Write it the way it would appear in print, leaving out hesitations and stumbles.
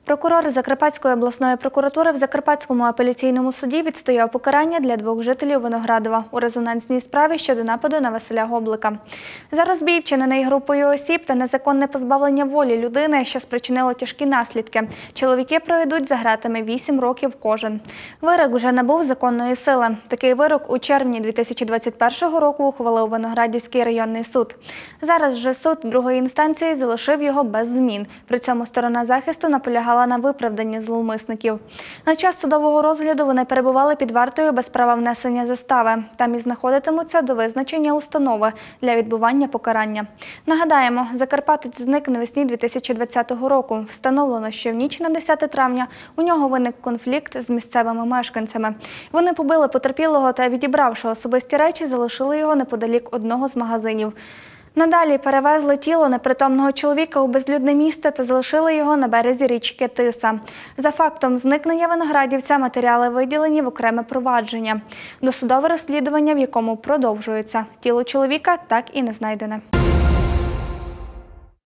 Прокурор Закарпатської обласної прокуратури в Закарпатському апеляційному суді відстояв покарання для двох жителів Виноградова у резонансній справі щодо нападу на Василя Гоблика. За розбій, вчинений групою осіб та незаконне позбавлення волі людини, що спричинило тяжкі наслідки, чоловіки проведуть за ґратами 8 років кожен. Вирок вже набув законної сили. Такий вирок у червні 2021 року ухвалив Виноградівський районний суд. Зараз же суд другої інстанції залишив його без змін. При цьому сторона захисту наполягала на виправданні зловмисників. На час судового розгляду вони перебували під вартою без права внесення застави. Там і знаходитимуться до визначення установи для відбування покарання. Нагадаємо, закарпатець зник навесні 2020 року. Встановлено, що в ніч на 10 травня у нього виник конфлікт з місцевими мешканцями. Вони побили потерпілого та, відібравши особисті речі, залишили його неподалік одного з магазинів. Надалі перевезли тіло непритомного чоловіка у безлюдне місце та залишили його на березі річки Тиса. За фактом зникнення виноградівця матеріали виділені в окреме провадження. Досудове розслідування, в якому продовжується. Тіло чоловіка так і не знайдене.